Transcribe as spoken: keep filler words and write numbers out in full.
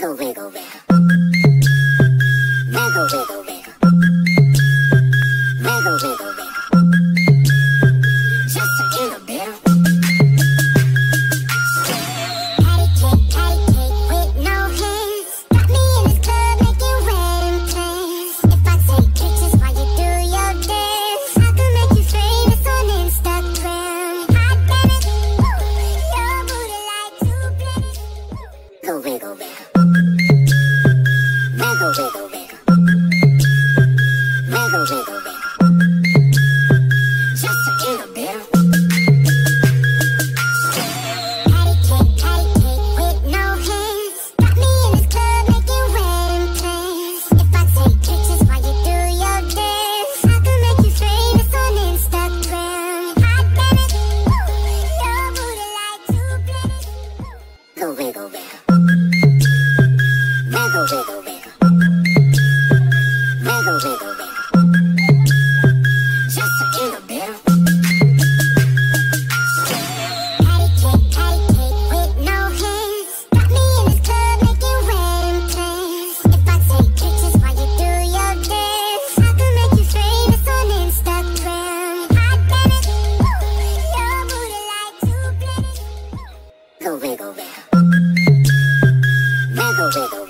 Wiggle, wiggle, wiggle. Wiggle, wiggle, wiggle. Wiggle, wiggle, wiggle. Just a little bit. Patty cake, patty cake with no hands. Got me in this club making wedding plans. If I take pictures while you do your dance, I could make you famous on Instagram. Hot damn it, your booty like two planets. Wiggle, wiggle, wiggle. Wiggle, wiggle, wiggle. Wiggle, wiggle, wiggle. Just a little bit. Patty cake, patty cake with no hands. Got me in this club making wedding plans. If I take pictures while you do your dance, I could make you famous on Instagram. Hot damn it, your booty like two planets. Wiggle, wiggle, wiggle. Wiggle, wiggle, wiggle. Wiggle, wiggle, wiggle. Just a little bit. Patty cake, patty cake with no hands. Got me in this club making wedding plans. If I take pictures while you do your dance, I could make you famous on Instagram. Hot damn it, your booty like two planets. Wiggle, wiggle, wiggle. Wiggle, wiggle.